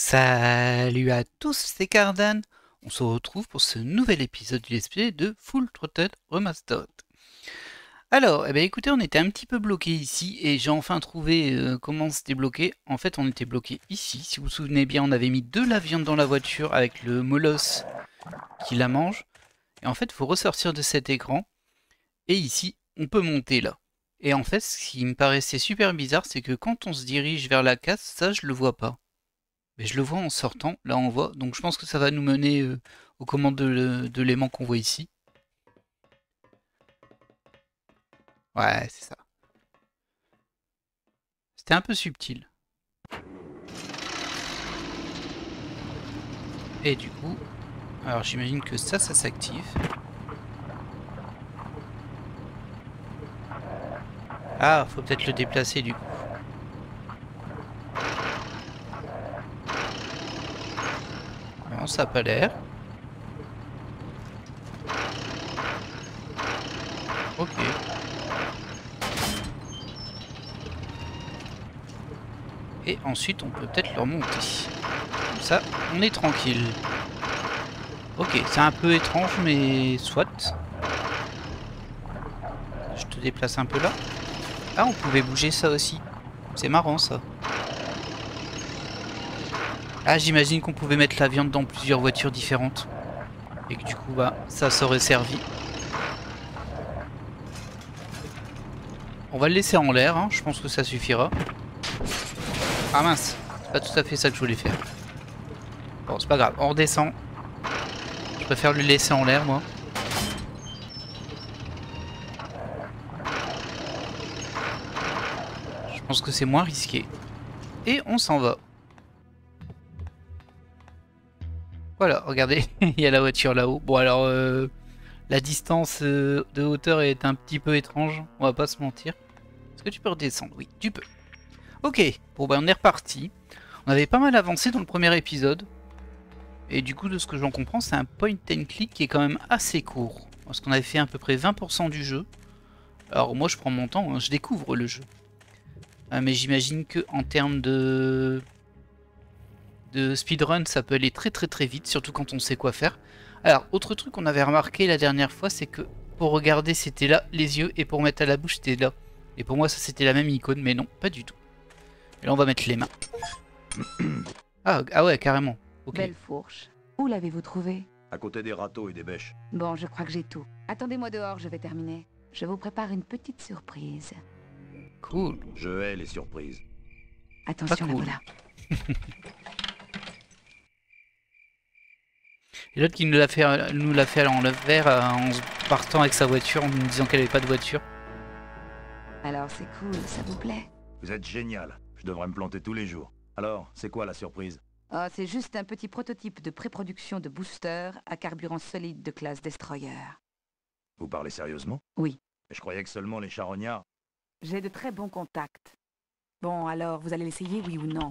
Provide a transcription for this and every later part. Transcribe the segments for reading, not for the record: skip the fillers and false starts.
Salut à tous, c'est Cardan. On se retrouve pour ce nouvel épisode du let's play de Full Throttle Remastered. Alors, écoutez, on était un petit peu bloqué ici et j'ai enfin trouvé comment se débloquer. En fait, on était bloqué ici. Si vous vous souvenez bien, on avait mis de la viande dans la voiture avec le molosse qui la mange. Et en fait, il faut ressortir de cet écran. Et ici, on peut monter là. Et en fait, ce qui me paraissait super bizarre, c'est que quand on se dirige vers la casse, ça, je le vois pas. Mais je le vois en sortant, là on voit, donc je pense que ça va nous mener aux commandes de l'aimant qu'on voit ici. Ouais, c'est ça. C'était un peu subtil. Et du coup, alors j'imagine que ça s'active. Ah, faut peut-être le déplacer du coup. Non, ça a pas l'air. Ok. Et ensuite, on peut peut-être le remonter. Comme ça, on est tranquille. Ok, c'est un peu étrange, mais soit. Je te déplace un peu là. Ah, on pouvait bouger ça aussi. C'est marrant ça. Ah, j'imagine qu'on pouvait mettre la viande dans plusieurs voitures différentes. Et que du coup, bah, ça aurait servi. On va le laisser en l'air, hein. Je pense que ça suffira. Ah mince, c'est pas tout à fait ça que je voulais faire. Bon, c'est pas grave, on redescend. Je préfère le laisser en l'air, moi. Je pense que c'est moins risqué. Et on s'en va. Voilà, regardez, il y a la voiture là-haut. Bon, alors, la distance de hauteur est un petit peu étrange, on va pas se mentir. Est-ce que tu peux redescendre? Oui, tu peux. Ok, bon, bah, on est reparti. On avait pas mal avancé dans le premier épisode. Et du coup, de ce que j'en comprends, c'est un point and click qui est quand même assez court. Parce qu'on avait fait à peu près 20% du jeu. Alors moi, je prends mon temps, hein, je découvre le jeu. Mais j'imagine que en termes de speedrun, ça peut aller très très très vite, surtout quand on sait quoi faire. Alors, autre truc qu'on avait remarqué la dernière fois, c'est que pour regarder, c'était là les yeux, et pour mettre à la bouche, c'était là. Et pour moi, ça c'était la même icône, mais non, pas du tout. Et là, on va mettre les mains. Ah ouais, carrément. Ok. Belle fourche. Où l'avez-vous trouvée? À côté des râteaux et des bêches. Bon, je crois que j'ai tout. Attendez-moi dehors, je vais terminer. Je vous prépare une petite surprise. Cool. Je hais les surprises. Pas Attention, la cool. voilà. Et l'autre qui nous l'a fait à l'envers en partant avec sa voiture en nous disant qu'elle avait pas de voiture. Alors c'est cool, ça vous plaît? Vous êtes génial. Je devrais me planter tous les jours. Alors, c'est quoi la surprise? Oh, c'est juste un petit prototype de pré-production de booster à carburant solide de classe Destroyer. Vous parlez sérieusement? Oui. Je croyais que seulement les charognards... J'ai de très bons contacts. Bon, alors, vous allez l'essayer, oui ou non?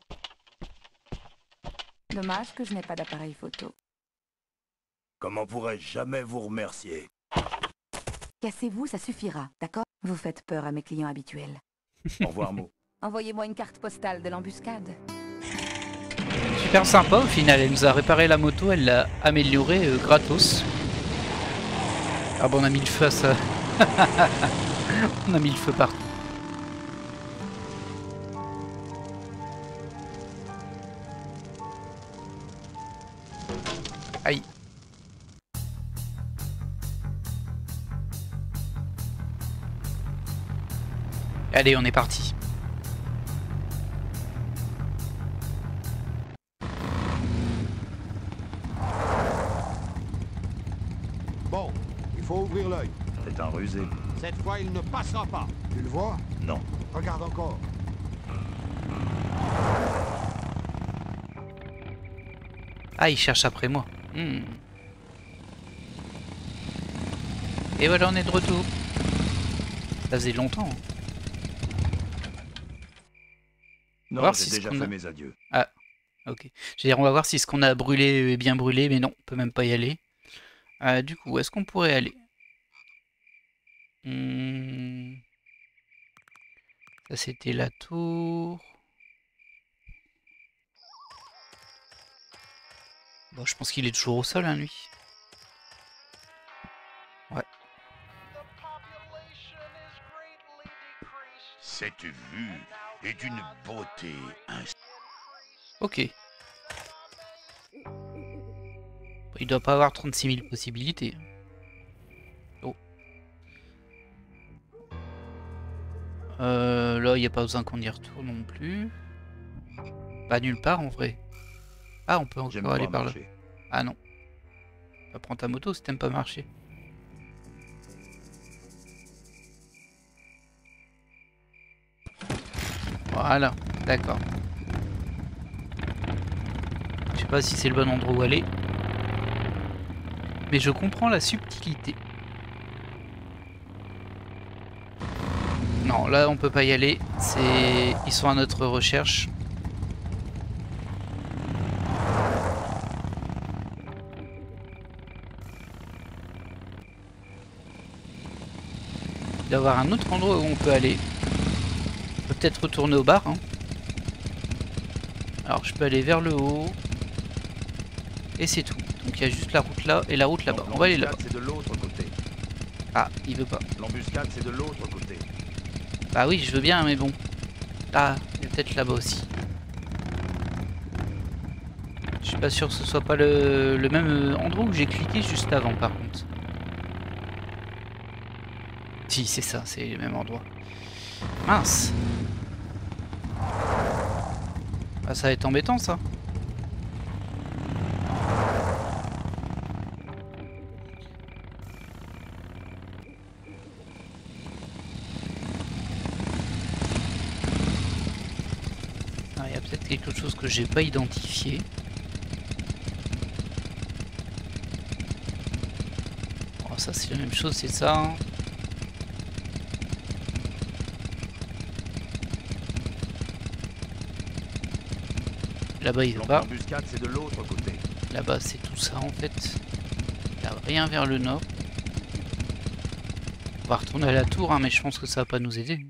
Dommage que je n'ai pas d'appareil photo. Comment pourrais-je jamais vous remercier? Cassez-vous, ça suffira, d'accord? Vous faites peur à mes clients habituels. Au revoir, Mo. Envoyez-moi une carte postale de l'embuscade. Super sympa au final, elle nous a réparé la moto, elle l'a améliorée gratos. Ah bon, on a mis le feu à ça. On a mis le feu partout. Aïe. Allez, on est parti. Bon, il faut ouvrir l'œil. C'est un rusé. Cette fois, il ne passera pas. Tu le vois? Non. Regarde encore. Ah, il cherche après moi. Et voilà, on est de retour. Ça faisait longtemps. Non, voir j'ai si ce déjà qu'on fait a... mes adieux. Ah, ok. Je veux dire, on va voir si ce qu'on a brûlé est bien brûlé, mais non, on peut même pas y aller. Du coup, où est-ce qu'on pourrait aller? Ça, c'était la tour. Bon, je pense qu'il est toujours au sol, hein, lui. Ouais. Cette vue est d'une beauté Ok. Il doit pas avoir 36 000 possibilités. Oh. Là, il n'y a pas besoin qu'on y retourne non plus. Pas nulle part en vrai. Ah, on peut J'aime encore pas aller par là. marcher. Ah non. Bah, prends ta moto si t'aimes pas marcher. Voilà, d'accord. Je sais pas si c'est le bon endroit où aller. Mais je comprends la subtilité. Non, là on peut pas y aller. Ils sont à notre recherche. Il doit y avoir un autre endroit où on peut aller. On peut peut-être retourner au bar. Hein. Alors je peux aller vers le haut. Et c'est tout. Donc il y a juste la route là et la route là-bas. On va aller là-bas. C'est de l'autre côté. Ah, il veut pas. L'embuscade, c'est de l'autre côté. Bah oui, je veux bien, mais bon. Ah, il y a peut-être là-bas aussi. Je suis pas sûr que ce soit pas le même endroit où j'ai cliqué juste avant, par contre. Si, c'est ça, c'est le même endroit. Mince. Ah, ça va être embêtant, ça. Ah, il y a peut-être quelque chose que j'ai pas identifié. Oh, ça, c'est la même chose, c'est ça. Hein. Là-bas, il va pas. L'embuscade, c'est de l'autre côté. Là-bas, c'est tout ça, en fait. Il n'y a rien vers le nord. On va retourner à la tour, hein, mais je pense que ça va pas nous aider.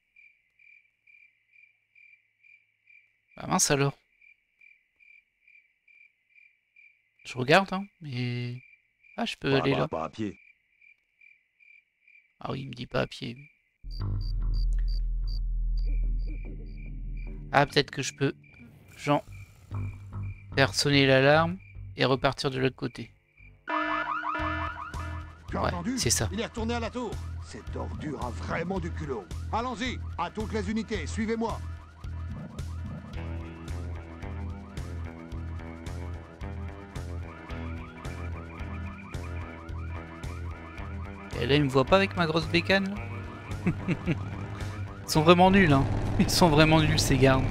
Bah mince alors. Je regarde, hein, mais... Ah, je peux aller là. Pas à pied. Ah oui, il me dit pas à pied. Ah, peut-être que je peux... Genre... faire sonner l'alarme et repartir de l'autre côté. Tu as Ouais, entendu? c'est ça. Il est retourné à la tour. Cette ordure a vraiment du culot. Allons-y, à toutes les unités, suivez-moi. Et là, il me voit pas avec ma grosse bécane. Ils sont vraiment nuls, hein. Ils sont vraiment nuls, ces gardes.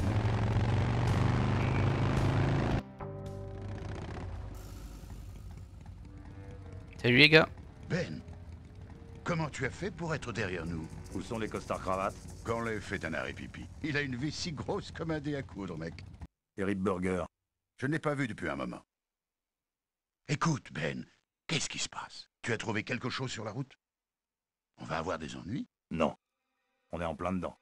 Salut les gars. Ben, comment tu as fait pour être derrière nous? Où sont les costards cravates? Corley fait un arrêt pipi. Il a une vie si grosse comme un dé à coudre, mec. Et Rip Burger. Je ne l'ai pas vu depuis un moment. Écoute, Ben, qu'est-ce qui se passe? Tu as trouvé quelque chose sur la route? On va avoir des ennuis? Non. On est en plein dedans.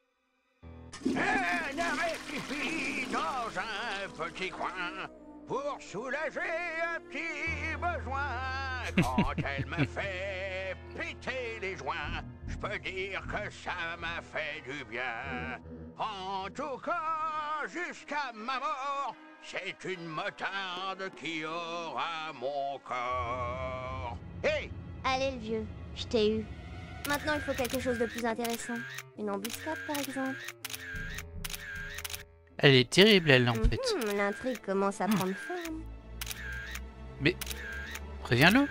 Un arrêt pipi dans un petit coin pour soulager un petit besoin. Quand elle me fait péter les joints, je peux dire que ça m'a fait du bien. En tout cas, jusqu'à ma mort, c'est une motarde qui aura mon corps. Hey! Allez le vieux, je t'ai eu. Maintenant il faut quelque chose de plus intéressant. Une embuscade par exemple. Elle est terrible, elle, en fait. L'intrigue commence à prendre forme. Mais... préviens-le.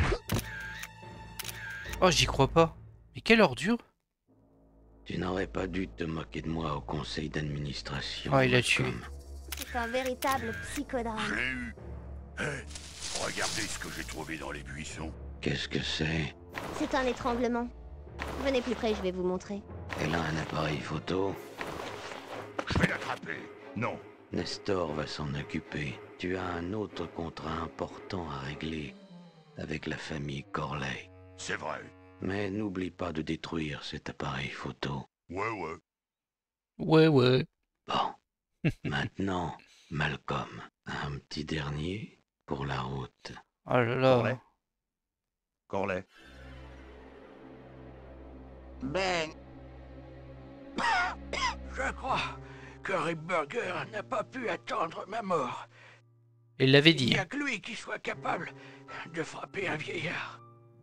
Oh, j'y crois pas. Mais quelle ordure. Tu n'aurais pas dû te moquer de moi au conseil d'administration. Oh, il a tué. C'est un véritable psychodrame. Je l'ai eu. Hé, regardez ce que j'ai trouvé dans les buissons. Qu'est-ce que c'est? C'est un étranglement. Venez plus près, je vais vous montrer. Elle a un appareil photo. Je vais l'attraper. Non. Nestor va s'en occuper. Tu as un autre contrat important à régler avec la famille Corley. C'est vrai. Mais n'oublie pas de détruire cet appareil photo. Ouais. Ouais. Bon, maintenant, Malcolm, un petit dernier pour la route. Oh là là. Corley. Corley. Ben... Je crois que Rip Burger n'a pas pu attendre ma mort. Il l'avait Il dit. n'y a que lui qui soit capable de frapper un vieillard.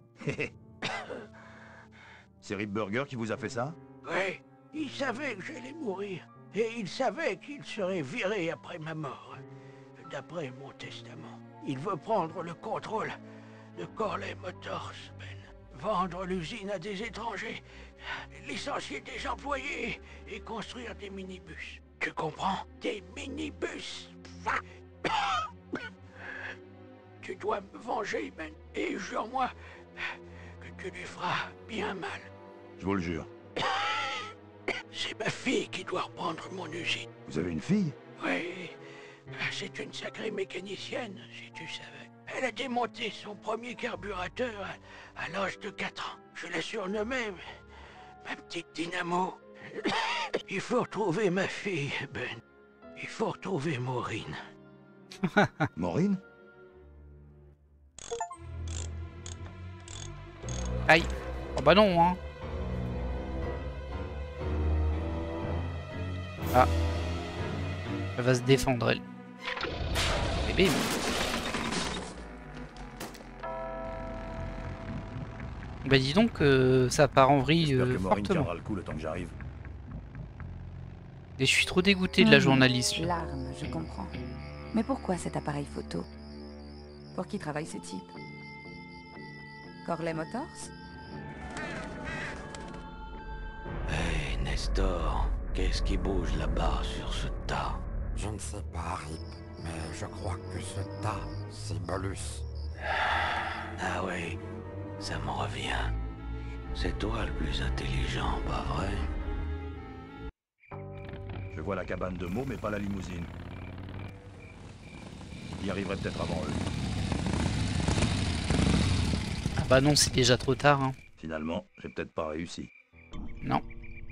C'est Rip Burger qui vous a fait ça? Oui, il savait que j'allais mourir. Et il savait qu'il serait viré après ma mort. D'après mon testament, il veut prendre le contrôle de Corley Motors, Ben. Vendre l'usine à des étrangers, licencier des employés et construire des minibus. Tu comprends? Des minibus. Tu dois me venger, Ben. Et jure-moi que tu lui feras bien mal. Je vous le jure. C'est ma fille qui doit reprendre mon usine. Vous avez une fille? Oui, c'est une sacrée mécanicienne, si tu savais. Elle a démonté son premier carburateur à l'âge de 4 ans. Je l'ai surnommée ma petite dynamo. Il faut retrouver ma fille, Ben. Il faut retrouver Maureen. Maureen? Aïe. Oh bah non, hein. Ah. Elle va se défendre, elle. Et bim. Bah dis donc, ça part en vrille J'espère que Maureen fortement. tiendra le coup le temps que j'arrive. Et je suis trop dégoûté de la journaliste. là. L'arme, je comprends. Mais pourquoi cet appareil photo? Pour qui travaille ce type? Corley Motors? Hey, Nestor, qu'est-ce qui bouge là-bas sur ce tas? Je ne sais pas, Rip, mais je crois que ce tas, c'est Bolus. Ah oui, ça me revient. C'est toi le plus intelligent, pas vrai? Je vois la cabane de Mo, mais pas la limousine. J'y arriverai peut-être avant eux. Ah bah non, c'est déjà trop tard. Hein. Finalement, j'ai peut-être pas réussi. Non.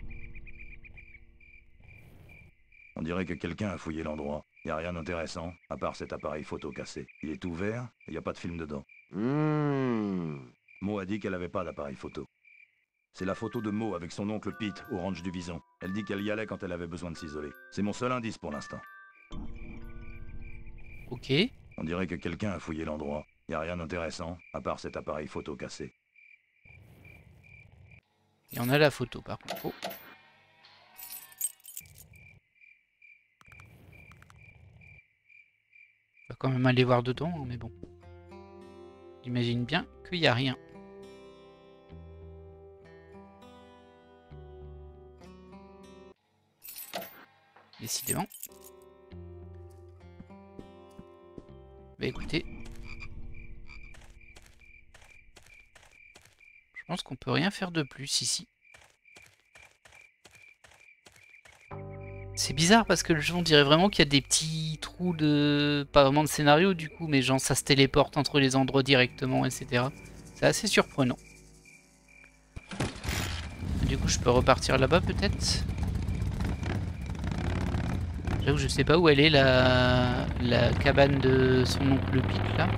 On dirait que quelqu'un a fouillé l'endroit. Y a rien d'intéressant, à part cet appareil photo cassé. Il est ouvert, et y a pas de film dedans. Mo a dit qu'elle avait pas d'appareil photo. C'est la photo de Mo avec son oncle Pete au ranch du Vison. Elle dit qu'elle y allait quand elle avait besoin de s'isoler. C'est mon seul indice pour l'instant. Ok. On dirait que quelqu'un a fouillé l'endroit. Y a rien d'intéressant, à part cet appareil photo cassé. Et on a la photo par contre. Oh. On va quand même aller voir dedans, hein, mais bon. J'imagine bien qu'il n'y a rien. Décidément. Bah écoutez. Je pense qu'on peut rien faire de plus ici. C'est bizarre parce que le jeu on dirait vraiment qu'il y a des petits trous de... Pas vraiment de scénario du coup, mais genre ça se téléporte entre les endroits directement, etc. C'est assez surprenant. Du coup je peux repartir là-bas peut-être. J'avoue je sais pas où elle est la cabane de son oncle Pete là.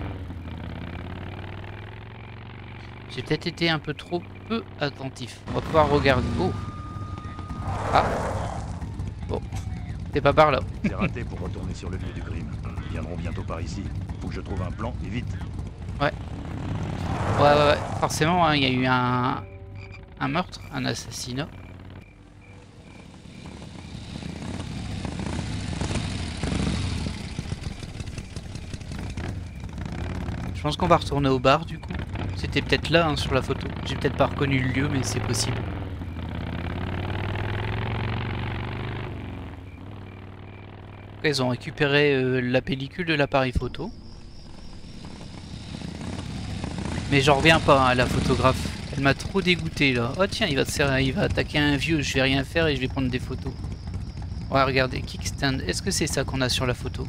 J'ai peut-être été un peu trop peu attentif. On va pouvoir regarder. Oh. Ah. Bon. T'es pas par là. C'est raté pour retourner sur le lieu du crime. Ils viendront bientôt par ici. Faut que je trouve un plan, et vite. Ouais. Ouais. Forcément, hein, il y a eu un meurtre, un assassinat. Je pense qu'on va retourner au bar du coup. C'était peut-être là hein, sur la photo. J'ai peut-être pas reconnu le lieu, mais c'est possible. Ils ont récupéré la pellicule de l'appareil photo. Mais j'en reviens pas hein, à la photographe. Elle m'a trop dégoûté là. Oh tiens, il va attaquer un vieux, je vais rien faire et je vais prendre des photos. Ouais, regardez, kickstand. Est-ce que c'est ça qu'on a sur la photo?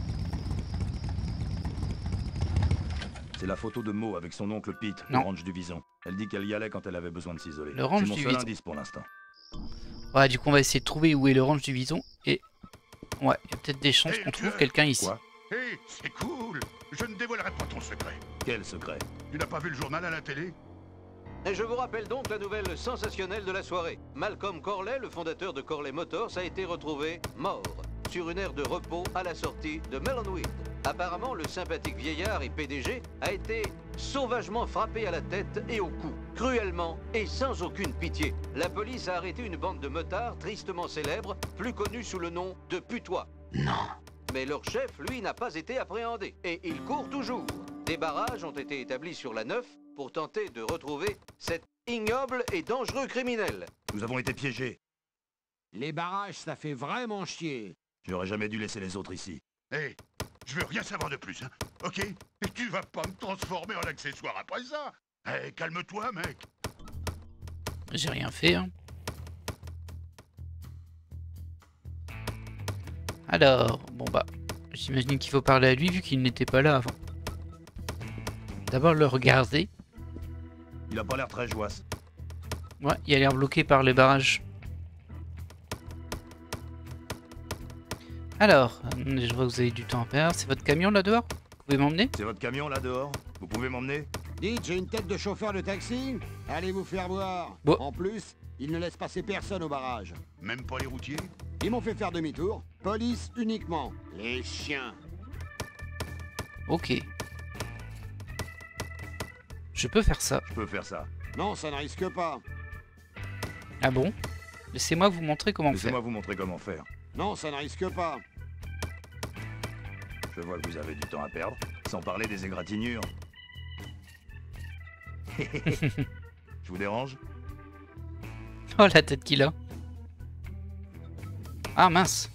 C'est la photo de Mo avec son oncle Pete Non. au ranch du Vison. Elle dit qu'elle y allait quand elle avait besoin de s'isoler. Le ranch C'est mon du seul Vison. indice pour l'instant. Ouais, du coup, on va essayer de trouver où est le ranch du Vison et Ouais, il y a peut-être des chances qu'on trouve quelqu'un ici. Quoi? Hé, c'est cool. Je ne dévoilerai pas ton secret. Quel secret? Tu n'as pas vu le journal à la télé? Et je vous rappelle donc la nouvelle sensationnelle de la soirée. Malcolm Corley, le fondateur de Corley Motors, a été retrouvé mort sur une aire de repos à la sortie de Melonweed. Apparemment, le sympathique vieillard et PDG a été sauvagement frappé à la tête et au cou, cruellement et sans aucune pitié. La police a arrêté une bande de motards tristement célèbres, plus connue sous le nom de Putois. Non. Mais leur chef, lui, n'a pas été appréhendé. Et il court toujours. Des barrages ont été établis sur la 9 pour tenter de retrouver cet ignoble et dangereux criminel. Nous avons été piégés. Les barrages, ça fait vraiment chier. J'aurais jamais dû laisser les autres ici. Hé, je veux rien savoir de plus, hein, ok? Et tu vas pas me transformer en accessoire après ça. Hé, calme-toi, mec. J'ai rien fait, hein. Alors, bon bah, j'imagine qu'il faut parler à lui vu qu'il n'était pas là avant. D'abord le regarder. Il a pas l'air très joyeux. Ouais, il a l'air bloqué par les barrages. Alors, je vois que vous avez du temps à perdre. C'est votre camion là dehors? Vous pouvez m'emmener? C'est votre camion là dehors? Vous pouvez m'emmener? Dites, j'ai une tête de chauffeur de taxi. Allez vous faire voir. Bon. En plus, ils ne laissent passer personne au barrage. Même pas les routiers? Ils m'ont fait faire demi-tour. Police uniquement. Les chiens. Ok. Je peux faire ça. Je peux faire ça. Non, ça ne risque pas. Ah bon? Laissez-moi vous montrer comment faire. Laissez-moi vous montrer comment faire. Non, ça ne risque pas. Je vois que vous avez du temps à perdre, sans parler des égratignures. Je vous dérange? Oh la tête qu'il a. Ah mince.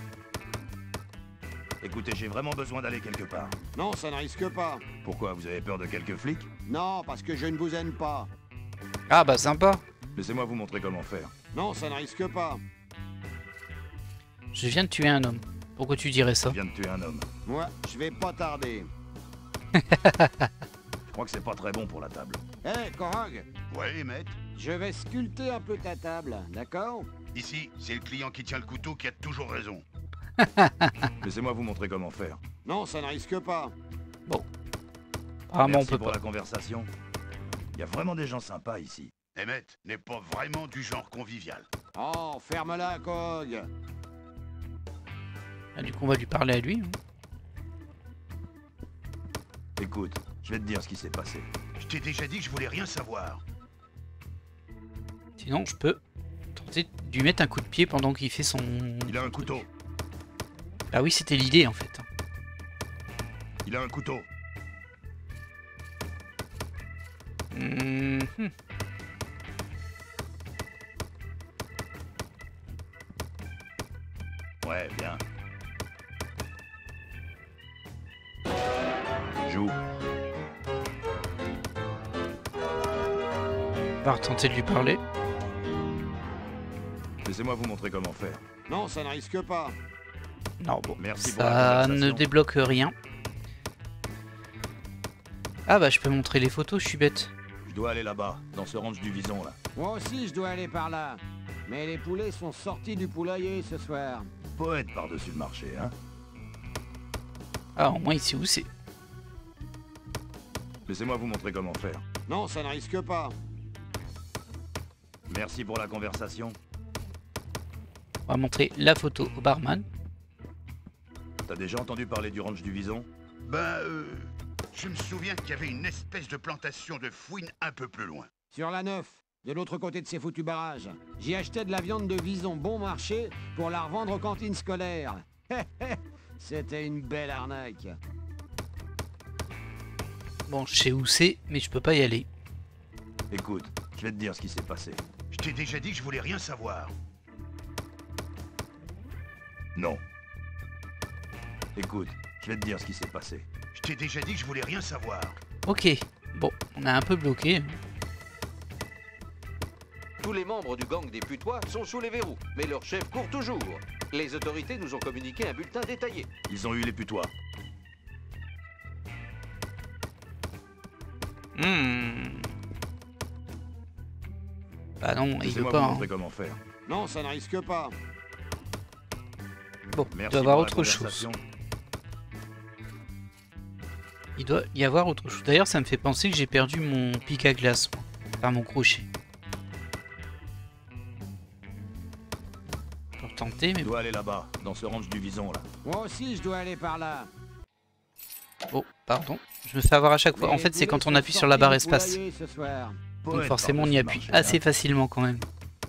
Écoutez, j'ai vraiment besoin d'aller quelque part. Non, ça ne risque pas. Pourquoi? Vous avez peur de quelques flics? Non, parce que je ne vous aime pas. Ah bah sympa. Laissez-moi vous montrer comment faire. Non, ça ne risque pas. Je viens de tuer un homme. Pourquoi tu dirais ça? Je viens de tuer un homme. Moi, je vais pas tarder. Je crois que c'est pas très bon pour la table. Hé, Korog, Ouais, maître. je vais sculpter un peu ta table, d'accord? Ici, c'est le client qui tient le couteau qui a toujours raison. Laissez-moi vous montrer comment faire. Non, ça ne risque pas. Apparemment on Merci peut pour pas. la conversation. Il y a vraiment des gens sympas ici. Et maître n'est pas vraiment du genre convivial. Oh, ferme-la, Korog. Ah, du coup on va lui parler à lui. Hein. Écoute, je vais te dire ce qui s'est passé. Je t'ai déjà dit que je voulais rien savoir. Sinon je peux tenter de lui mettre un coup de pied pendant qu'il fait son... Il a un couteau. Ah oui c'était l'idée en fait. Il a un couteau. Mhm. Ouais, bien. Joue. On va retenter de lui parler. Laissez-moi vous montrer comment faire. Non, ça ne risque pas. Non bon, Merci pour la ça conversation. ne débloque rien. Ah bah je peux montrer les photos, je suis bête. Je dois aller là-bas, dans ce ranch du Vison là. Moi aussi, je dois aller par là. Mais les poulets sont sortis du poulailler ce soir. Poète par-dessus le marché, hein. Ah au moins il sait où c'est. Laissez-moi vous montrer comment faire. Non, ça ne risque pas. Merci pour la conversation. On va montrer la photo au barman. T'as déjà entendu parler du ranch du Vison? Ben, je me souviens qu'il y avait une espèce de plantation de fouines un peu plus loin. Sur la 9, de l'autre côté de ces foutus barrages. J'y achetais de la viande de vison bon marché pour la revendre aux cantines scolaires. C'était une belle arnaque. Bon je sais où c'est mais je peux pas y aller. Écoute, je vais te dire ce qui s'est passé. Je t'ai déjà dit que je voulais rien savoir. Non. Écoute, je vais te dire ce qui s'est passé. Je t'ai déjà dit que je voulais rien savoir. Ok, bon, on a un peu bloqué. Tous les membres du gang des Putois sont sous les verrous, mais leur chef court toujours. Les autorités nous ont communiqué un bulletin détaillé. Ils ont eu les putois. Bah non, il veut Laissez-moi pas. vous Hein. montrer comment faire. Non, ça ne risque pas. Bon, il Merci doit y avoir pour la autre chose. conversation. Il doit y avoir autre chose. D'ailleurs, ça me fait penser que j'ai perdu mon pic à glace, moi. Enfin, mon crochet. Pour tenter, mais Je dois aller là-bas, dans ce ranch du Vison, là. Moi aussi, je dois aller par là. oh, pardon. Je me fais avoir à chaque fois. En fait, c'est quand on appuie sur la barre espace. Donc forcément, on y appuie assez facilement quand même.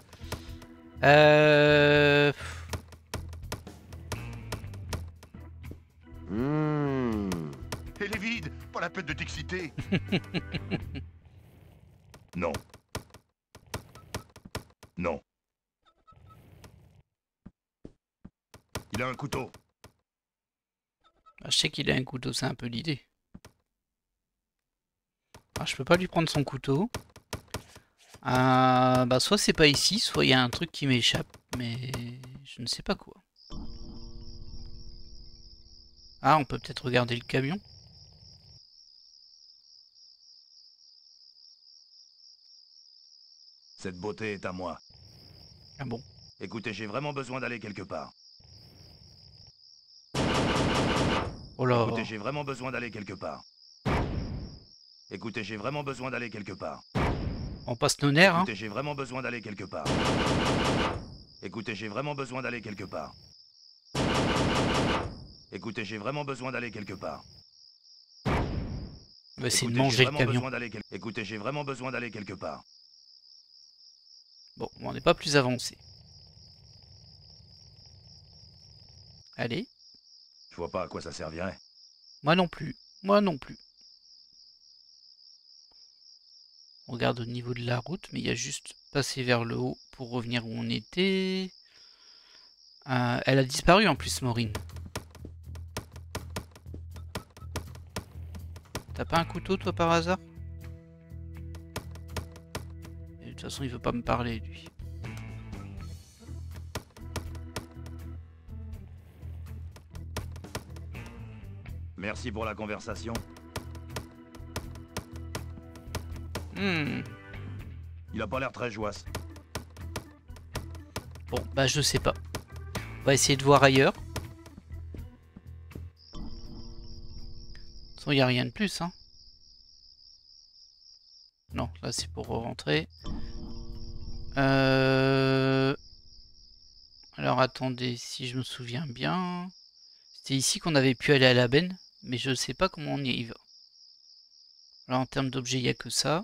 Elle est vide, pas la peine de t'exciter. Non. Non. Il a un couteau. Je sais qu'il a un couteau, c'est un peu l'idée. Je peux pas lui prendre son couteau. Bah soit c'est pas ici, soit il y a un truc qui m'échappe, mais je ne sais pas quoi. Ah, on peut peut-être regarder le camion. Cette beauté est à moi. Ah bon? Écoutez, j'ai vraiment besoin d'aller quelque part. Oh là. Écoutez, j'ai vraiment besoin d'aller quelque part. Écoutez, j'ai vraiment besoin d'aller quelque part. On passe nos nerfs, hein. Écoutez, j'ai vraiment besoin d'aller quelque part. Écoutez, j'ai vraiment besoin d'aller quelque part. Écoutez, j'ai vraiment besoin d'aller quelque part. On va essayer de Écoutez, manger j'ai le vraiment camion. besoin d'aller Écoutez, j'ai vraiment besoin d'aller quelque part. Bon, on n'est pas plus avancé. Allez. Je vois pas à quoi ça servirait. Moi non plus. Moi non plus. On regarde au niveau de la route, mais il y a juste passer vers le haut pour revenir où on était. Elle a disparu en plus, Maureen. T'as pas un couteau, toi, par hasard? Et de toute façon, il veut pas me parler, lui. Merci pour la conversation. Il a pas l'air très joyeux. Bon, bah je sais pas. On va essayer de voir ailleurs. De toute façon, il n'y a rien de plus, hein. Non, là c'est pour rentrer. Alors attendez, si je me souviens bien. C'était ici qu'on avait pu aller à la benne, mais je ne sais pas comment on y va. Là en termes d'objets, il n'y a que ça.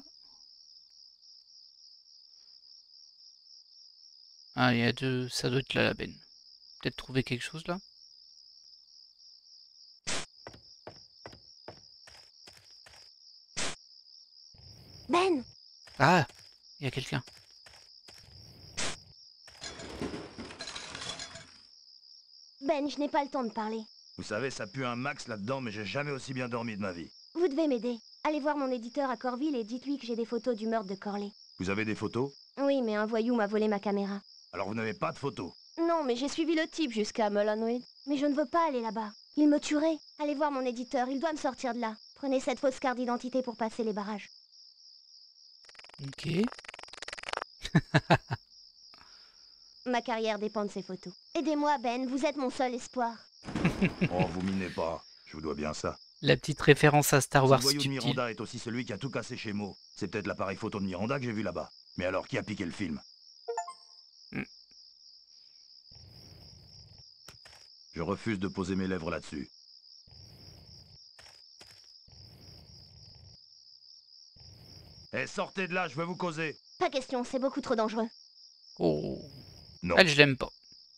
Ah, il y a deux. Ça doit être là la benne. Peut-être trouver quelque chose là. Ben! Ah! Il y a quelqu'un. Ben, je n'ai pas le temps de parler. Vous savez, ça pue un max là-dedans, mais j'ai jamais aussi bien dormi de ma vie. Vous devez m'aider. Allez voir mon éditeur à Corville et dites-lui que j'ai des photos du meurtre de Corley. Vous avez des photos? Oui, mais un voyou m'a volé ma caméra. Alors vous n'avez pas de photos? Non, mais j'ai suivi le type jusqu'à Mullenweg. Mais je ne veux pas aller là-bas. Il me tuerait. Allez voir mon éditeur, il doit me sortir de là. Prenez cette fausse carte d'identité pour passer les barrages. Ok. Ma carrière dépend de ces photos. Aidez-moi, Ben, vous êtes mon seul espoir. Oh, vous minez pas. Je vous dois bien ça. La petite référence à Star Si Wars le voyou de subtil. Miranda est aussi celui qui a tout cassé chez Mo. C'est peut-être l'appareil photo de Miranda que j'ai vu là-bas. Mais alors, qui a piqué le film? Je refuse de poser mes lèvres là-dessus. Eh, sortez de là, je veux vous causer. Pas question, c'est beaucoup trop dangereux. Oh. Non. Elle, je l'aime pas.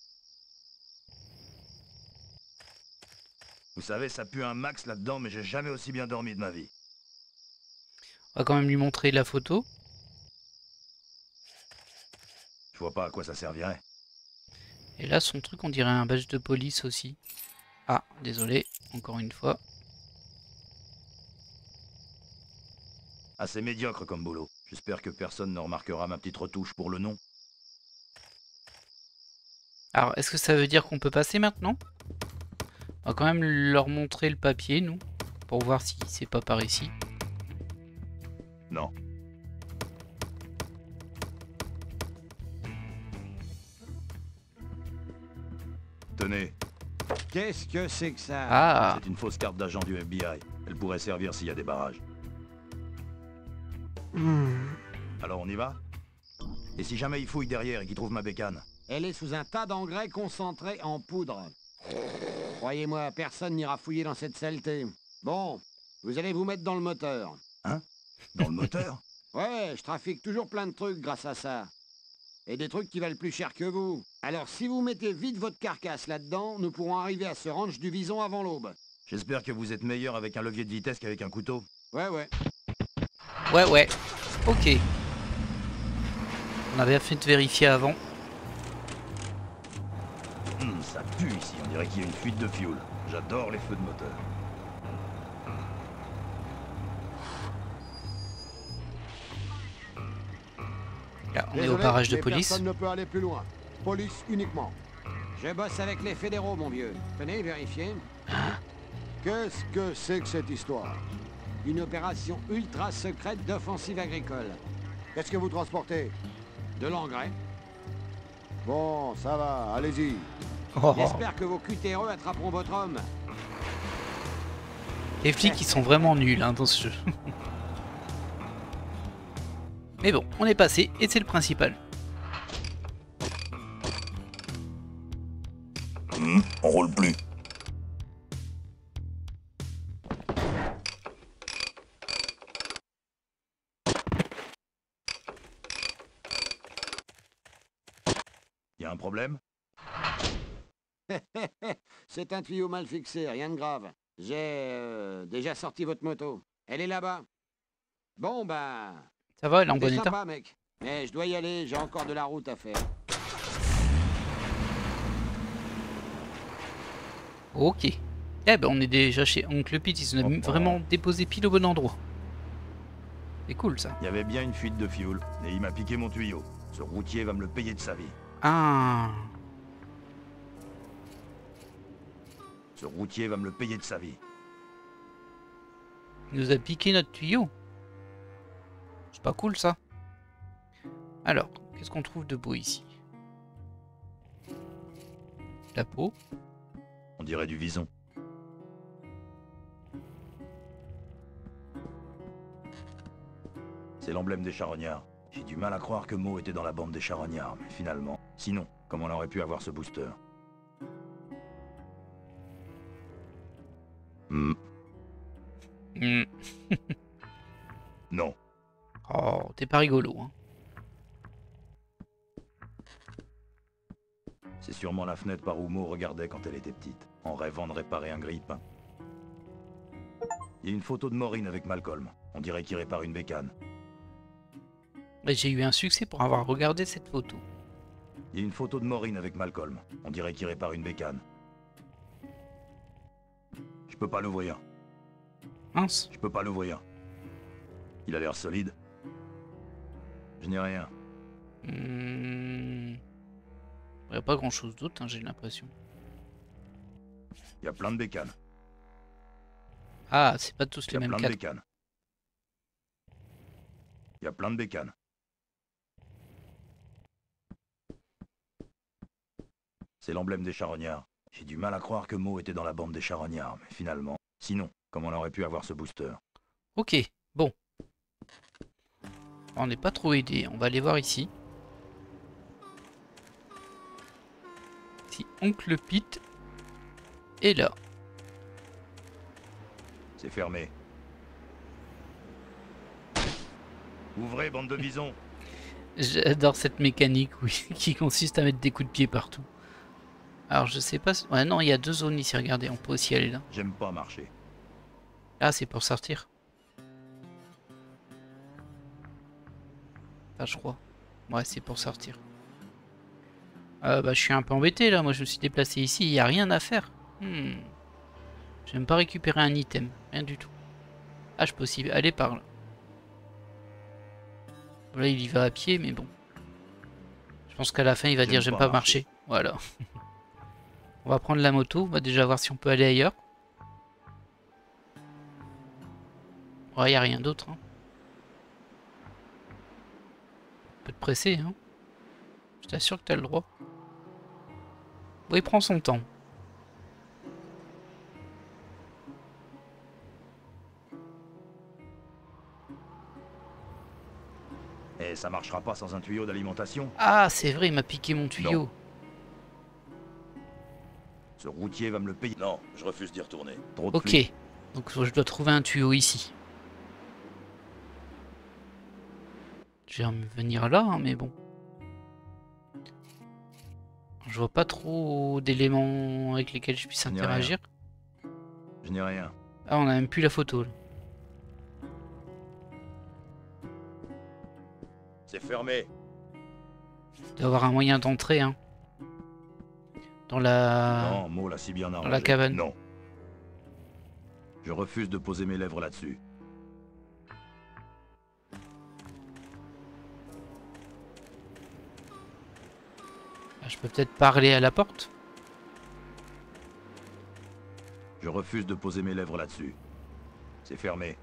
Vous savez, ça pue un max là-dedans, mais j'ai jamais aussi bien dormi de ma vie. On va quand même lui montrer la photo. Je vois pas à quoi ça servirait. Et là, son truc, on dirait un badge de police aussi. Ah, désolé, encore une fois. Assez médiocre comme boulot. J'espère que personne ne remarquera ma petite retouche pour le nom. Alors, est-ce que ça veut dire qu'on peut passer maintenant? On va quand même leur montrer le papier, nous. Pour voir si c'est pas par ici. Non. Tenez, Qu'est-ce que c'est que ça? Ah, C'est une fausse carte d'agent du FBI. Elle pourrait servir s'il y a des barrages. Alors on y va? Et si jamais il fouille derrière et qu'il trouve ma bécane? Elle est sous un tas d'engrais concentrés en poudre. Croyez-moi, personne n'ira fouiller dans cette saleté. Bon, vous allez vous mettre dans le moteur. Hein? Dans le moteur? Ouais, je trafique toujours plein de trucs grâce à ça. Et des trucs qui valent plus cher que vous. Alors si vous mettez vite votre carcasse là-dedans, nous pourrons arriver à ce ranch du Vison avant l'aube. J'espère que vous êtes meilleur avec un levier de vitesse qu'avec un couteau. Ouais, ouais. ouais. Ok. On avait fait de vérifier avant. Ça pue ici, on dirait qu'il y a une fuite de fioul. J'adore les feux de moteur. Là, on est Désolé, au barrage de mais police. Personne ne peut aller plus loin. Police uniquement. Je bosse avec les fédéraux, mon vieux. Tenez, vérifiez. Qu'est-ce que c'est que cette histoire? Une opération ultra secrète d'offensive agricole. Qu'est-ce que vous transportez? De l'engrais. Bon, ça va, allez-y. Oh. J'espère que vos cutéreux attraperont votre homme. Les flics, ils sont vraiment nuls hein, dans ce jeu. Mais bon, on est passé et c'est le principal. On roule plus. Y a un problème? C'est un tuyau mal fixé, rien de grave. J'ai déjà sorti votre moto. Elle est là-bas. Bon, bah... Ça va, elle est en bon C'est état. sympa, mec. Mais je dois y aller, j'ai encore de la route à faire. Ok. Eh ben on est déjà chez Oncle Pete, ils ont vraiment déposé pile au bon endroit. C'est cool ça. Il y avait bien une fuite de fioul, et il m'a piqué mon tuyau. Ce routier va me le payer de sa vie. Ah. Ce routier va me le payer de sa vie. Il nous a piqué notre tuyau. C'est pas cool ça. Alors, qu'est-ce qu'on trouve de beau ici? La peau. On dirait du vison. C'est l'emblème des charognards. J'ai du mal à croire que Mo était dans la bande des charognards, mais finalement... Sinon, comment on aurait pu avoir ce booster? Non. Oh, t'es pas rigolo, hein. C'est sûrement la fenêtre par où Mo regardait quand elle était petite, en rêvant de réparer un grille-pain. Il y a une photo de Maureen avec Malcolm. On dirait qu'il répare une bécane. Mais j'ai eu un succès pour avoir regardé cette photo. Il y a une photo de Maureen avec Malcolm. On dirait qu'il répare une bécane. Je peux pas l'ouvrir. Mince. Je peux pas l'ouvrir. Il a l'air solide. Je n'ai rien. Il n'y a pas grand chose d'autre, hein, j'ai l'impression. Il y a plein de bécanes. Ah, c'est pas tous Il y les a mêmes plein de cas. bécanes. Il y a plein de bécanes. C'est l'emblème des charognards. J'ai du mal à croire que Mo était dans la bande des charognards, mais finalement... Sinon, comment on aurait pu avoir ce booster? Ok, bon. On n'est pas trop aidé. On va aller voir ici. Si Oncle Pete est là. C'est fermé. Ouvrez, bande de visons. J'adore cette mécanique, oui, qui consiste à mettre des coups de pied partout. Alors je sais pas... Ouais non, il y a 2 zones ici, regardez, on peut aussi aller là. J'aime pas marcher. Ah, c'est pour sortir. Ah, je crois. Ouais, c'est pour sortir. Bah, je suis un peu embêté là. Moi, je me suis déplacé ici. Il n'y a rien à faire. J'aime pas récupérer un item. Rien du tout. Ah, je peux aussi aller par là. Là, il y va à pied, mais bon. Je pense qu'à la fin, il va dire j'aime pas marcher. Voilà. On va prendre la moto. On va déjà voir si on peut aller ailleurs. Ouais, il n'y a rien d'autre. Hein. On peut te presser, hein. Je t'assure que t'as le droit. Oui, il prend son temps. ça marchera pas sans un tuyau d'alimentation. Ah, c'est vrai, il m'a piqué mon tuyau. Non. Ce routier va me le payer. Non, je refuse d'y retourner. Trop de Ok, flics. donc je dois trouver un tuyau ici. Je vais venir là, hein, mais bon. Je vois pas trop d'éléments avec lesquels je puisse Je n'ai interagir. Je n'ai rien. Ah, on a même plus la photo là. C'est fermé. Il doit y avoir un moyen d'entrer, hein. Dans la... Non, Mo l'a si bien arrangé. la cabane. Non. Je refuse de poser mes lèvres là-dessus. Ah, je peux peut-être parler à la porte. Je refuse de poser mes lèvres là-dessus. C'est fermé.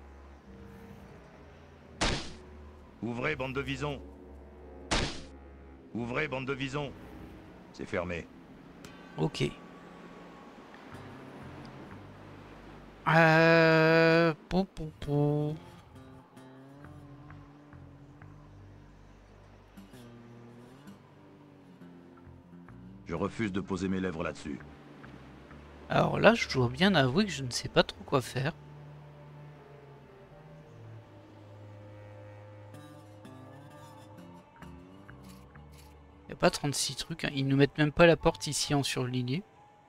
Ouvrez, bande de visons. Ouvrez, bande de visons. C'est fermé. Ok. Pou. Je refuse de poser mes lèvres là-dessus. Alors là, je dois bien avouer que je ne sais pas trop quoi faire. Il n'y a pas 36 trucs, hein. Ils nous mettent même pas la porte ici en surligné.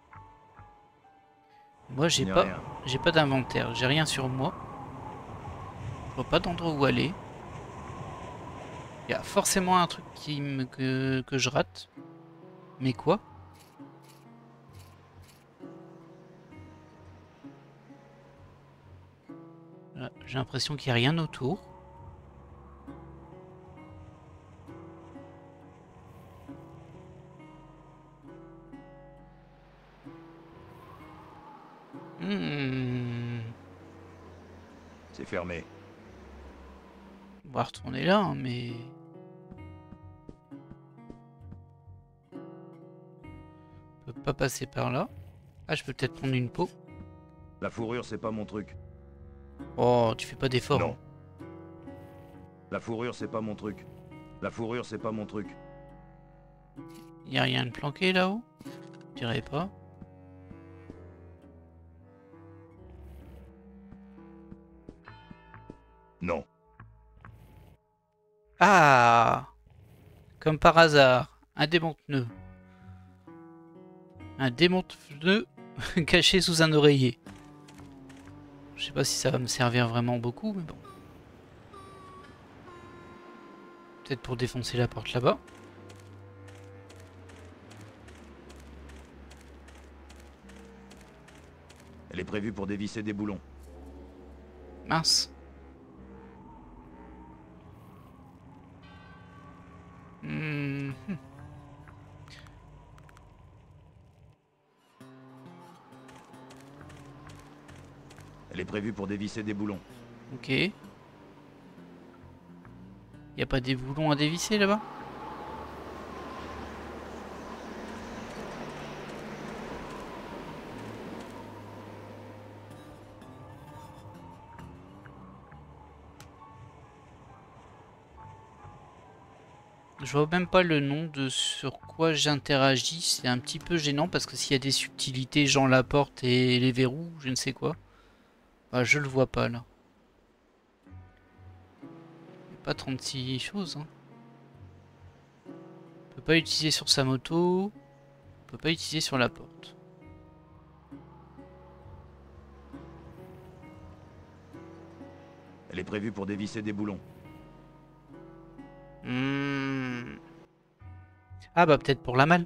Moi, j'ai pas d'inventaire, j'ai rien sur moi. Je vois pas d'endroit où aller. Il y a forcément un truc que je rate. Mais quoi? J'ai l'impression qu'il n'y a rien autour. C'est fermé. On va retourner là, hein, mais... On peut pas passer par là. Ah, je peux peut-être prendre une peau. La fourrure, c'est pas mon truc. Oh, tu fais pas d'effort. Non. La fourrure, c'est pas mon truc. La fourrure, c'est pas mon truc. Y a rien de planqué là-haut? Je dirais pas. Non. Ah! Comme par hasard, un démonte-pneu. Un démonte-pneu caché sous un oreiller. Je sais pas si ça va me servir vraiment beaucoup, mais bon. Peut-être pour défoncer la porte là-bas. Elle est prévue pour dévisser des boulons. Mince. Elle est prévue pour dévisser des boulons. Ok. Y a pas des boulons à dévisser là-bas? Je vois même pas le nom de sur quoi j'interagis. C'est un petit peu gênant parce que s'il y a des subtilités, genre la porte et les verrous, je ne sais quoi. Bah, je le vois pas là. Pas 36 choses. Hein. On peut pas utiliser sur sa moto. On peut pas utiliser sur la porte. Elle est prévue pour dévisser des boulons. Ah bah peut-être pour la malle.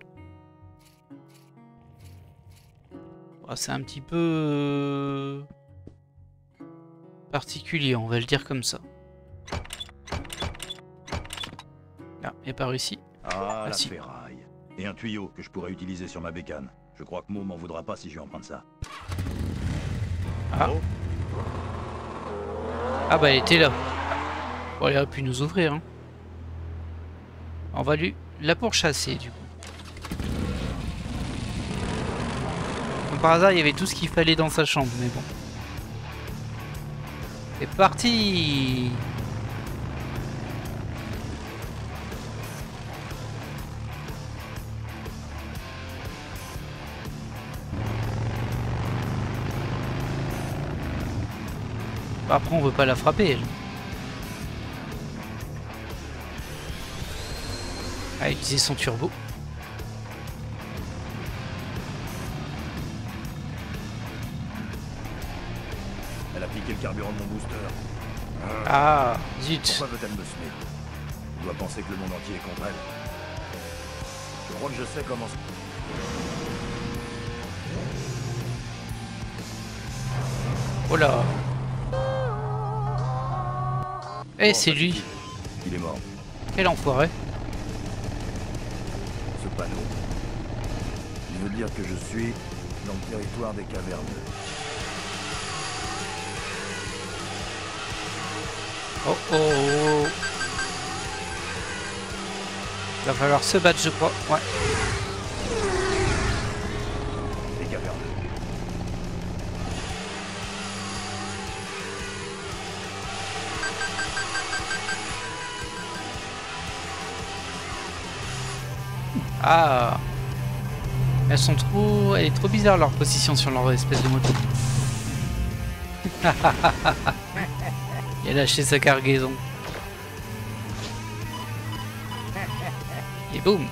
Oh, c'est un petit peu particulier, on va le dire comme ça. Ah, il n'y a pas réussi. Ah, la si. ferraille. Et un tuyau que je pourrais utiliser sur ma bécane. Je crois que Mo m'en voudra pas si je lui emprunte ça. Ah. Oh. Ah bah elle était là. Bon, elle aurait pu nous ouvrir. Hein. On va lui la pourchasser du coup. Comme par hasard, il y avait tout ce qu'il fallait dans sa chambre, mais bon. C'est parti! Après, on veut pas la frapper, elle. Ah, utiliser son turbo. Elle a piqué le carburant de mon booster. Ah, zut. Pourquoi veut-elle me semer? Elle doit penser que le monde entier est contre elle. Je crois que je sais comment... Oh là. Eh, c'est lui. Il est mort. Quel enfoiré. Ce panneau. Il veut dire que je suis dans le territoire des caverneux. Oh oh oh. Il va falloir se battre, je crois. Ouais. Les caverneux. Ah. Elles sont trop... Elle est trop bizarre leur position sur leur espèce de moto. Il a lâché sa cargaison. Et boum.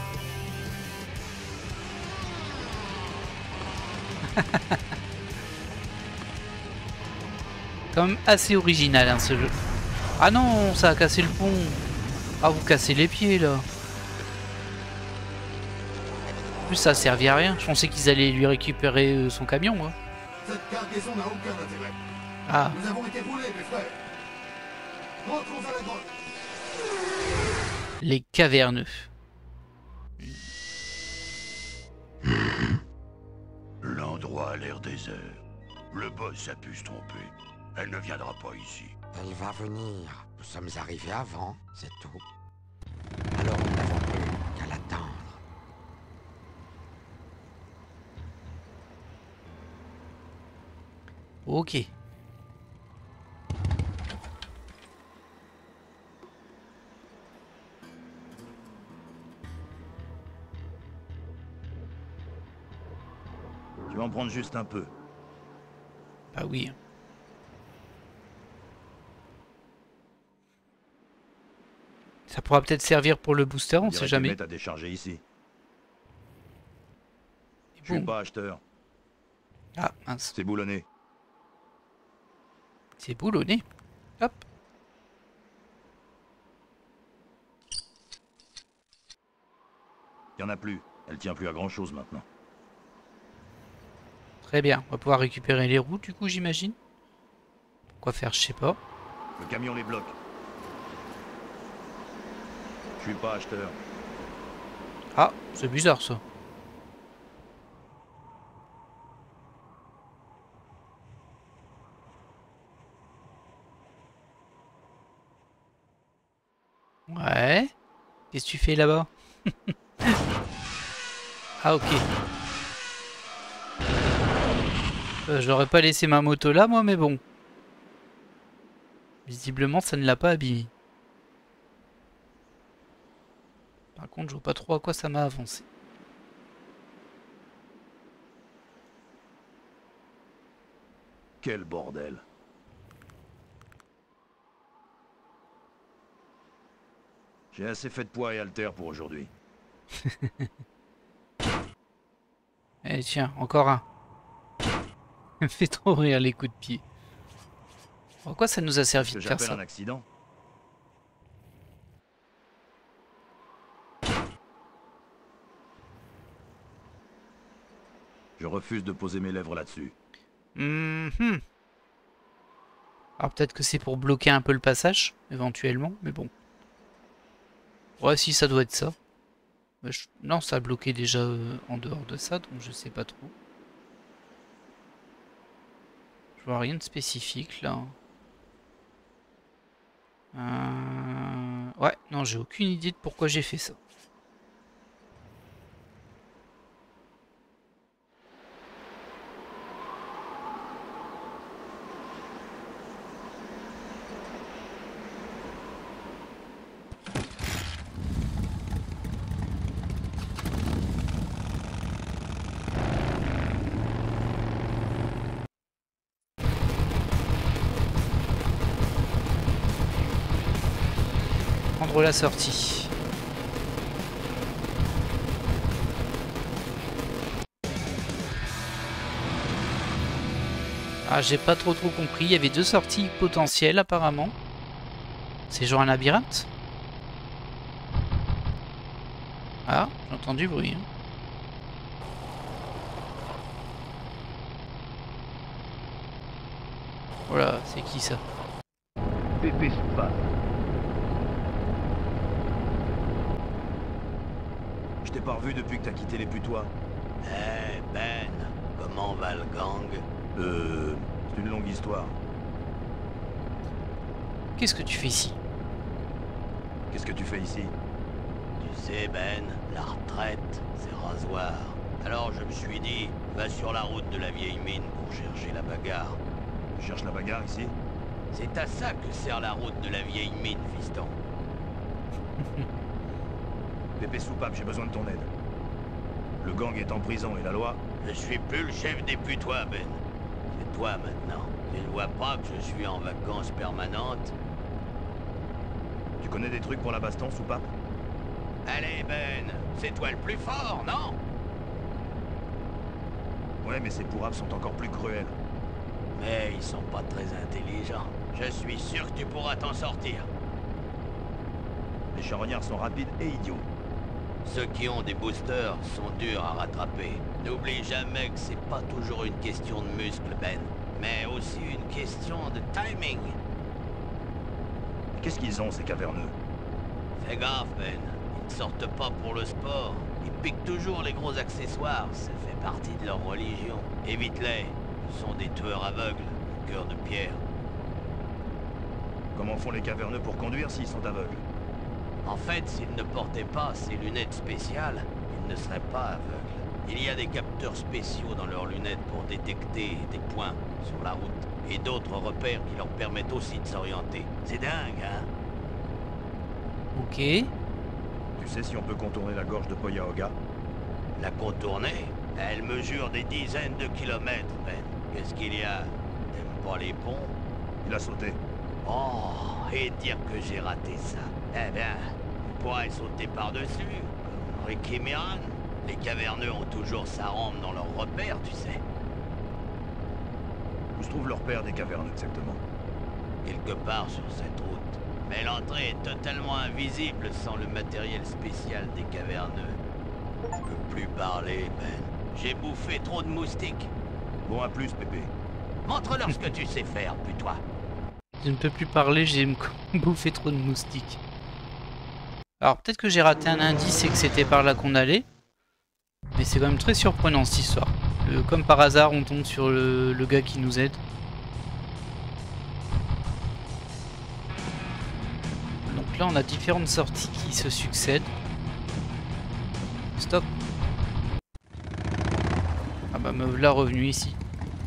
Comme assez original hein, ce jeu. Ah non, ça a cassé le pont. Ah, vous cassez les pieds là. En plus ça a servi à rien. Je pensais qu'ils allaient lui récupérer son camion moi. Cette cargaison n'a aucun intérêt. Ah. Nous avons été roulés, mes frères. Rentrons à la grotte. Les caverneux. L'endroit a l'air désert. Le boss a pu se tromper. Elle ne viendra pas ici. Elle va venir. Nous sommes arrivés avant, c'est tout. Alors nous n'avons plus qu'à l'attendre. Ok. Je vais en prendre juste un peu. Bah oui. Ça pourra peut-être servir pour le booster, on sait jamais. À décharger ici. Et Je suis boum. pas acheteur. Ah mince. C'est boulonné. C'est boulonné. Hop. Il y en a plus. Elle tient plus à grand chose maintenant. Très bien. On va pouvoir récupérer les roues du coup j'imagine. Quoi faire, je sais pas. Le camion les bloque. Je suis pas acheteur. Ah, c'est bizarre ça. Ouais. Qu'est-ce que tu fais là-bas? Ah ok. J'aurais pas laissé ma moto là moi mais bon. Visiblement ça ne l'a pas abîmé. Par contre je vois pas trop à quoi ça m'a avancé. Quel bordel. J'ai assez fait de poids et haltères pour aujourd'hui. Eh tiens, encore un. Ça me fait trop rire les coups de pied. Pourquoi ça nous a servi Que de faire j'appelle ça? un accident. Je refuse de poser mes lèvres là-dessus. Mhm. Alors peut-être que c'est pour bloquer un peu le passage, éventuellement, mais bon. Ouais, si, ça doit être ça. Mais non, ça a bloqué déjà en dehors de ça, donc je sais pas trop. Je vois rien de spécifique là. Ouais, non, j'ai aucune idée de pourquoi j'ai fait ça. ouvre la sortie. Ah, j'ai pas trop compris. Il y avait 2 sorties potentielles apparemment. C'est genre un labyrinthe? Ah, j'entends du bruit. Hein. Voilà, c'est qui ça? Pépé Soupape. Je t'ai pas revu depuis que t'as quitté les putois. Eh Ben, comment va le gang? C'est une longue histoire. Qu'est-ce que tu fais ici? Qu'est-ce que tu fais ici? Tu sais Ben, la retraite, c'est rasoir. Alors je me suis dit, va sur la route de la vieille mine pour chercher la bagarre. Tu cherches la bagarre ici? C'est à ça que sert la route de la vieille mine, fiston. Pépé Soupape, j'ai besoin de ton aide. Le gang est en prison et la loi? Je suis plus le chef des putois, Ben. C'est toi maintenant. Tu ne vois pas que je suis en vacances permanentes? Tu connais des trucs pour la baston, Soupape? Allez Ben, c'est toi le plus fort, non? Ouais, mais ces pourraves sont encore plus cruels. Mais ils sont pas très intelligents. Je suis sûr que tu pourras t'en sortir. Les charognards sont rapides et idiots. Ceux qui ont des boosters sont durs à rattraper. N'oublie jamais que c'est pas toujours une question de muscles, Ben, mais aussi une question de timing. Qu'est-ce qu'ils ont, ces caverneux? Fais gaffe, Ben. Ils ne sortent pas pour le sport. Ils piquent toujours les gros accessoires. Ça fait partie de leur religion. Évite-les. Ce sont des tueurs aveugles, cœur de pierre. Comment font les caverneux pour conduire s'ils sont aveugles? En fait, s'ils ne portaient pas ces lunettes spéciales, ils ne seraient pas aveugles. Il y a des capteurs spéciaux dans leurs lunettes pour détecter des points sur la route et d'autres repères qui leur permettent aussi de s'orienter. C'est dingue, hein? Ok. Tu sais si on peut contourner la gorge de Poyahoga? La contourner? Elle mesure des dizaines de kilomètres, Ben. Qu'est-ce qu'il y a? T'aimes pas les ponts? Il a sauté. Oh, et dire que j'ai raté ça. Eh bien, tu pourrais sauter par-dessus, comme Ricky Miran. Les caverneux ont toujours sa rampe dans leurs repères, tu sais. Où se trouve leur père des caverneux exactement? Quelque part sur cette route. Mais l'entrée est totalement invisible sans le matériel spécial des caverneux. Je peux plus parler, Ben. J'ai bouffé trop de moustiques. Bon, à plus, Pépé. Montre-leur ce que tu sais faire, putois. Je ne peux plus parler, j'ai bouffé trop de moustiques. Alors peut-être que j'ai raté un indice et que c'était par là qu'on allait. Mais c'est quand même très surprenant cette histoire. Comme par hasard, on tombe sur le gars qui nous aide. Donc là, on a différentes sorties qui se succèdent. Stop. Ah bah me voilà revenu ici.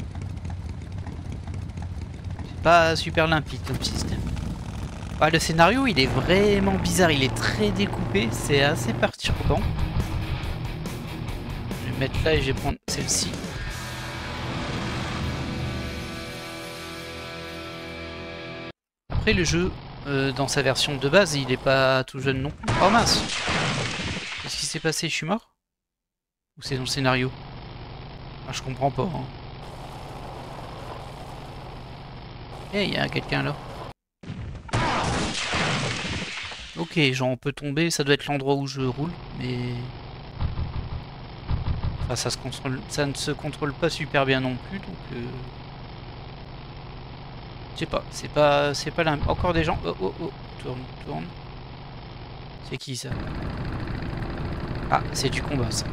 C'est pas super limpide comme système. Ah, le scénario, il est vraiment bizarre. Il est très découpé. C'est assez perturbant. Je vais mettre là et je vais prendre celle-ci. Après, le jeu, dans sa version de base, il est pas tout jeune non plus. Oh mince! Qu'est-ce qui s'est passé? Je suis mort? Ou c'est dans le scénario? Ah, je comprends pas. Hein. Eh, il y a quelqu'un là. Ok, genre on peut tomber, ça doit être l'endroit où je roule, mais... Enfin, ça ne se contrôle pas super bien non plus, donc... Je sais pas, c'est pas là. Encore des gens. Oh, oh, oh, tourne. C'est qui ça? Ah, c'est du combat ça.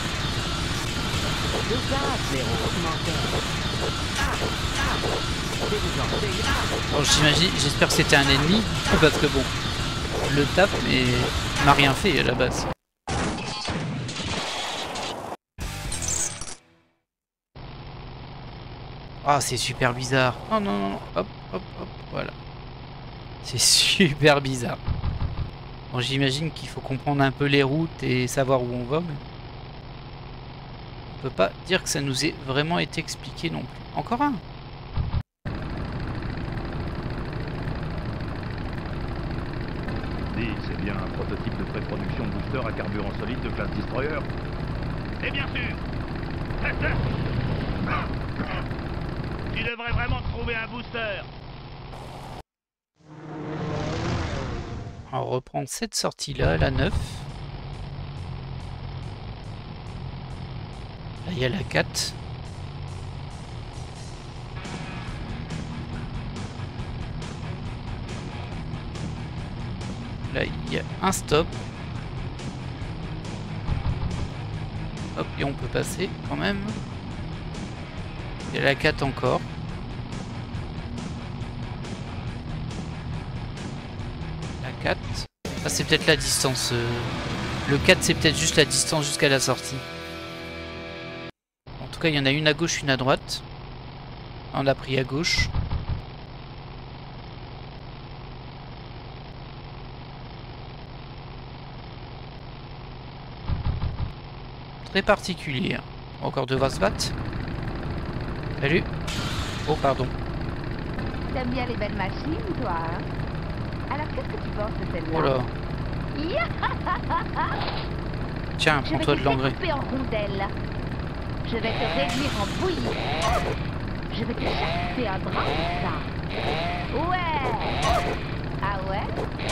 Alors j'espère que c'était un ennemi, parce que bon, je le tape mais il m'a rien fait à la base. Ah, c'est super bizarre. Non, non, non, hop, hop, hop, voilà. C'est super bizarre. Bon, j'imagine qu'il faut comprendre un peu les routes et savoir où on va, mais... On peut pas dire que ça nous ait vraiment été expliqué non plus. Encore un. Dis, C'est bien un prototype de pré-production de booster à carburant solide de classe Destroyer. Et bien sûr. Tu devrais vraiment trouver un booster. On reprend cette sortie-là, la 9. Là, il y a la 4. Là, il y a un stop. Hop, et on peut passer quand même. Il y a la 4 encore. La 4. Ah, c'est peut-être la distance. Le 4, c'est peut-être juste la distance jusqu'à la sortie. En tout cas, il y en a une à gauche, une à droite. On a pris à gauche. Très particulier. On va encore devoir se battre. Salut. Oh, pardon. T'aimes bien les belles machines, toi, hein? Alors, qu'est-ce que tu penses de celle-là? Oh là. Tiens, prends-toi de l'engrais. Je vais te découper en rondelles. Je vais te réduire en bouillie. Je vais te chasser un bras pour ça. Ouais. Ah ouais?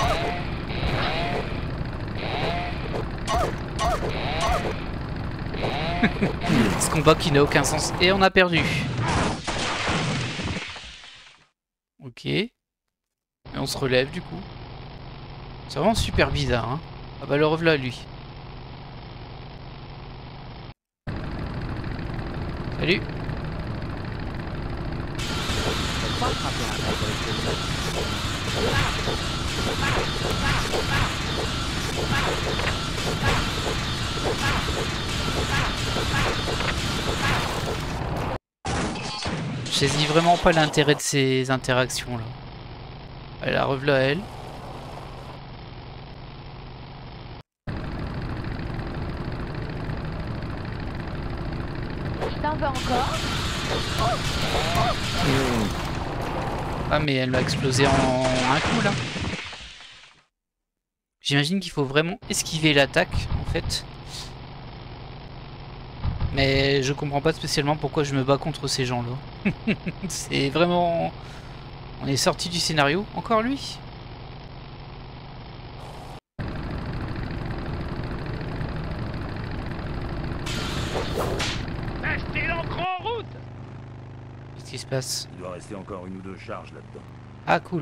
Ce combat qui n'a aucun sens. Et on a perdu. Ok. Et on se relève du coup. C'est vraiment super bizarre, hein. Ah bah le revoilà lui. Salut. Je saisis vraiment pas l'intérêt de ces interactions là. Elle la revoilà elle. T'en veux encore? Ah mais elle m'a explosé en un coup là. J'imagine qu'il faut vraiment esquiver l'attaque en fait. Mais je comprends pas spécialement pourquoi je me bats contre ces gens-là. C'est vraiment... On est sorti du scénario. Encore lui? Achetez l'encre en route. Qu'est-ce qui se passe? Il doit rester encore une ou deux charges là-dedans. Ah cool.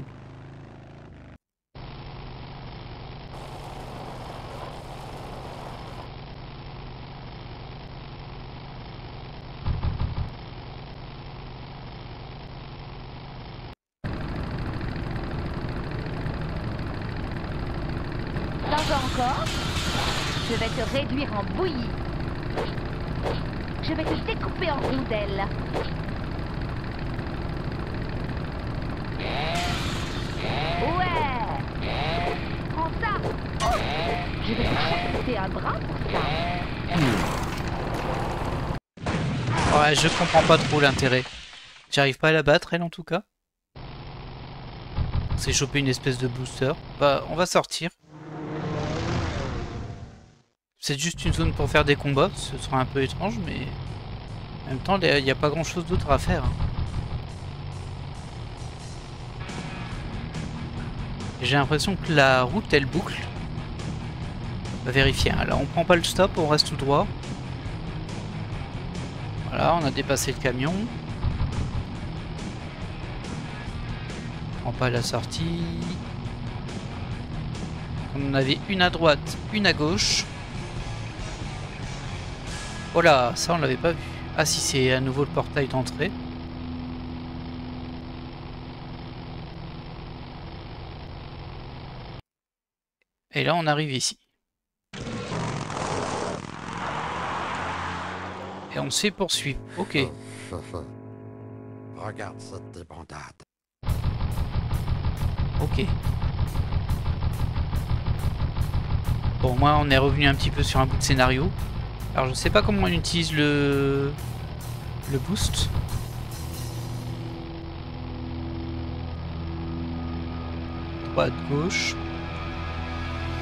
Encore? Je vais te réduire en bouillie. Je vais te découper en rondelles. Ouais. Prends ça. Je vais te chasser un bras pour ça. Ouais, je comprends pas trop l'intérêt. J'arrive pas à la battre, elle en tout cas. On s'est chopé une espèce de booster. Bah, on va sortir. C'est juste une zone pour faire des combats, ce sera un peu étrange, mais en même temps, il n'y a pas grand chose d'autre à faire. J'ai l'impression que la route, elle boucle. On va vérifier. Alors, on prend pas le stop, on reste tout droit. Voilà, on a dépassé le camion. On prend pas la sortie. On en avait une à droite, une à gauche. Oh là, ça on l'avait pas vu. Ah si, c'est à nouveau le portail d'entrée. Et là on arrive ici. Et on s'est poursuivi. Ok. Regarde cette débandade. Ok. Bon, moi on est revenu un petit peu sur un bout de scénario. Alors je sais pas comment on utilise le boost. Droite, gauche.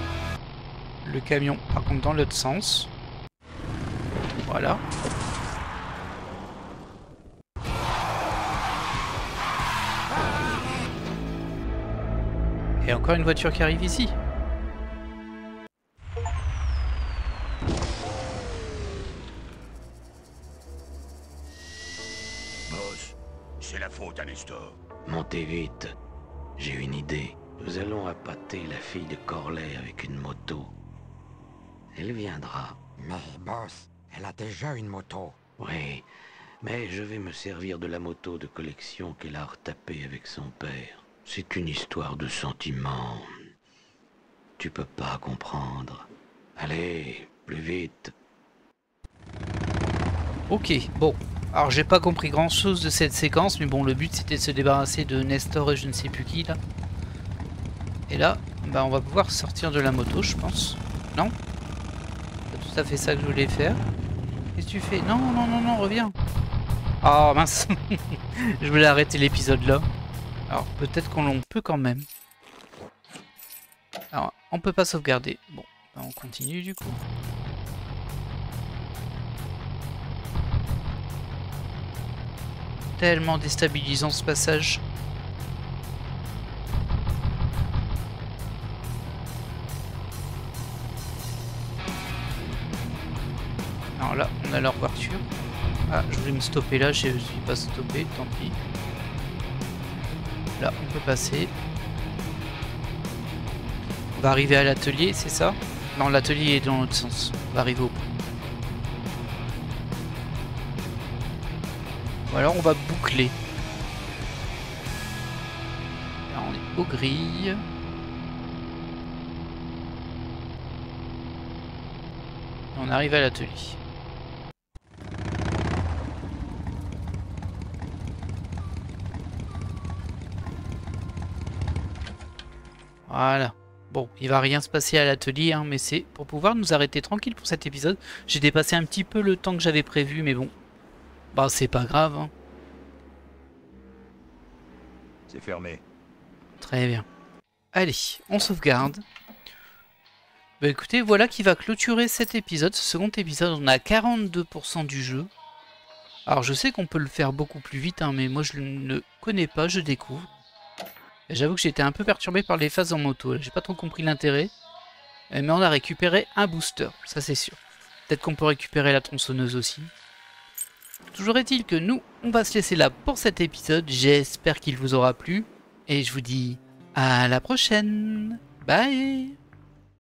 le camion, par contre, dans l'autre sens. Voilà. Et encore une voiture qui arrive ici. Boss, c'est la faute à Nestor. Montez vite. J'ai une idée. Nous allons appâter la fille de Corley avec une moto. Elle viendra. Mais boss, elle a déjà une moto. Oui, mais je vais me servir de la moto de collection qu'elle a retapée avec son père. C'est une histoire de sentiments. Tu peux pas comprendre. Allez, plus vite. Ok, bon. Alors j'ai pas compris grand chose de cette séquence, mais bon, le but c'était de se débarrasser de Nestor et je ne sais plus qui là. Et là, bah, on va pouvoir sortir de la moto, je pense. Non? C'est tout à fait ça que je voulais faire. Qu'est-ce que tu fais? Non, non, non, non, reviens. Oh mince. Je voulais arrêter l'épisode là. Alors peut-être qu'on peut quand même. Alors, on peut pas sauvegarder. Bon, bah, on continue du coup. Tellement déstabilisant ce passage. Alors là, on a leur voiture. Ah, je voulais me stopper là, je suis pas stoppé, tant pis. Là, on peut passer. On va arriver à l'atelier, c'est ça? Non, l'atelier est dans l'autre sens. On va arriver au point. Ou alors on va boucler. Là, on est aux grilles. On arrive à l'atelier. Voilà. Bon, il va rien se passer à l'atelier, hein, mais c'est pour pouvoir nous arrêter tranquille pour cet épisode. J'ai dépassé un petit peu le temps que j'avais prévu, mais bon. Bah, c'est pas grave. Hein. C'est fermé. Très bien. Allez, on sauvegarde. Bah écoutez, voilà qui va clôturer cet épisode. Ce second épisode, on a 42% du jeu. Alors je sais qu'on peut le faire beaucoup plus vite, hein, mais moi je ne connais pas, je découvre. J'avoue que j'étais un peu perturbé par les phases en moto. J'ai pas trop compris l'intérêt. Mais on a récupéré un booster, ça c'est sûr. Peut-être qu'on peut récupérer la tronçonneuse aussi. Toujours est-il que nous, on va se laisser là pour cet épisode. J'espère qu'il vous aura plu. Et je vous dis à la prochaine. Bye.